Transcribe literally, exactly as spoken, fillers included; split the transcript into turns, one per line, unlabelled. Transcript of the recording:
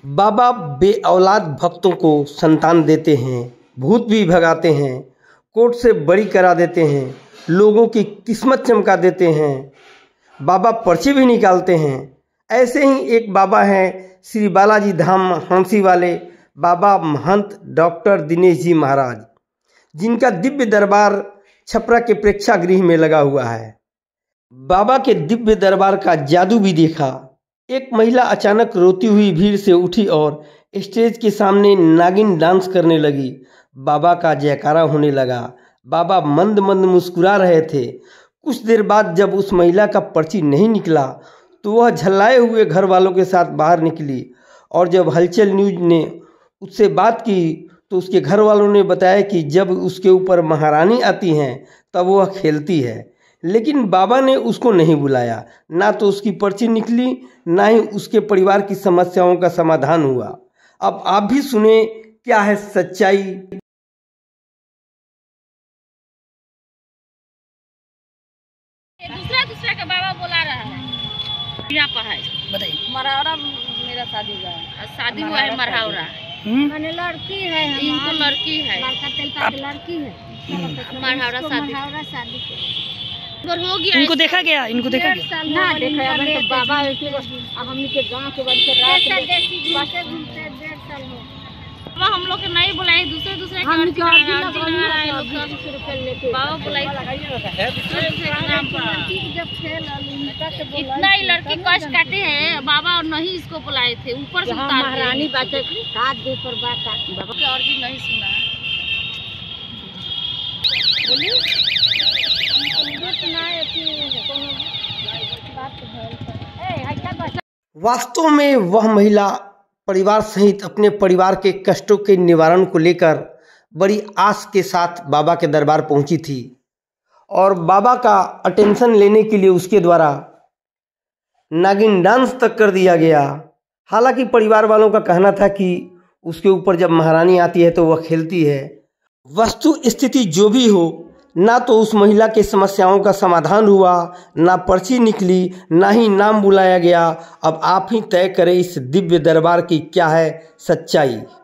बाबा बे औलाद भक्तों को संतान देते हैं, भूत भी भगाते हैं, कोर्ट से बरी करा देते हैं, लोगों की किस्मत चमका देते हैं, बाबा पर्चे भी निकालते हैं। ऐसे ही एक बाबा हैं श्री बालाजी धाम हांसी वाले बाबा महंत डॉक्टर दिनेश जी महाराज, जिनका दिव्य दरबार छपरा के प्रेक्षागृह में लगा हुआ है। बाबा के दिव्य दरबार का जादू भी देखा। एक महिला अचानक रोती हुई भीड़ से उठी और स्टेज के सामने नागिन डांस करने लगी। बाबा का जयकारा होने लगा। बाबा मंद मंद मुस्कुरा रहे थे। कुछ देर बाद जब उस महिला का पर्ची नहीं निकला तो वह झल्लाए हुए घर वालों के साथ बाहर निकली और जब हलचल न्यूज ने उससे बात की तो उसके घर वालों ने बताया कि जब उसके ऊपर महारानी आती हैं तब वह खेलती है, लेकिन बाबा ने उसको नहीं बुलाया। ना तो उसकी पर्ची निकली, ना ही उसके परिवार की समस्याओं का समाधान हुआ। अब आप भी सुने क्या है सच्चाई।
दूसरा दूसरा का बाबा बुला रहा है। यहाँ पर है, बताइए। मरहावरा मेरा शादी हुआ है। शादी हुआ है मरहावरा।
मैंने लड़की है,
इनको लड़की है,
लड़की है।
मरहावरा शादी शादी हो गया।
इनको देखा गया, इनको देखा गया
ना देखा हमने तो बाबा हमने के गांव के बन के रात बातें घूमते डेढ़ साल हो। बाबा हम लोग के नहीं बुलाए, दूसरे दूसरे के अर्जी लगाए लोग बाबा बुलाए दूसरे दूसरे के नाम पर।
जब खेल
इतना ही लड़की कष्ट काटे हैं बाबा और नहीं इसको बुलाए थे। ऊपर से
महारानी बात हाथ दे पर बात
बाबा की अर्जी नहीं सुना। बोलिए
वास्तव में वह महिला परिवार सहित अपने परिवार के कष्टों के निवारण को लेकर बड़ी आस के साथ बाबा के दरबार पहुंची थी और बाबा का अटेंशन लेने के लिए उसके द्वारा नागिन डांस तक कर दिया गया। हालांकि परिवार वालों का कहना था कि उसके ऊपर जब महारानी आती है तो वह खेलती है। वस्तु स्थिति जो भी हो, ना तो उस महिला के समस्याओं का समाधान हुआ, ना पर्ची निकली, ना ही नाम बुलाया गया। अब आप ही तय करें इस दिव्य दरबार की क्या है सच्चाई।